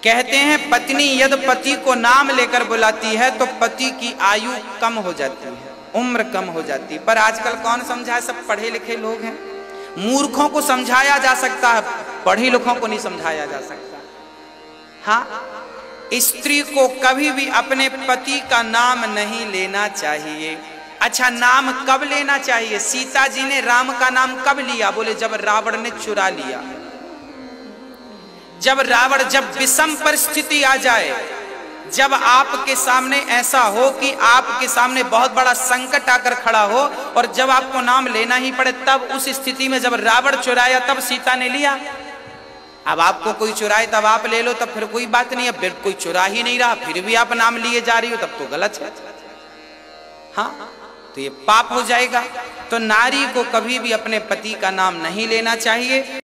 कहते हैं पत्नी यदि पति को नाम लेकर बुलाती है तो पति की आयु कम हो जाती है, उम्र कम हो जाती है। पर आजकल कौन समझाए, सब पढ़े लिखे लोग हैं। मूर्खों को समझाया जा सकता है, पढ़े लिखों को नहीं समझाया जा सकता। हाँ, स्त्री को कभी भी अपने पति का नाम नहीं लेना चाहिए। अच्छा, नाम कब लेना चाहिए? सीता जी ने राम का नाम कब लिया? बोले जब रावण ने चुरा लिया। जब विषम परिस्थिति आ जाए, जब आपके सामने ऐसा हो कि आपके सामने बहुत बड़ा संकट आकर खड़ा हो और जब आपको नाम लेना ही पड़े, तब उस स्थिति में जब रावण चुराया तब सीता ने लिया। अब आपको कोई चुराए तब आप ले लो, तब फिर कोई बात नहीं। अब कोई चुरा ही नहीं रहा फिर भी आप नाम लिए जा रही हो, तब तो गलत है। हाँ, तो ये पाप हो जाएगा। तो नारी को कभी भी अपने पति का नाम नहीं लेना चाहिए।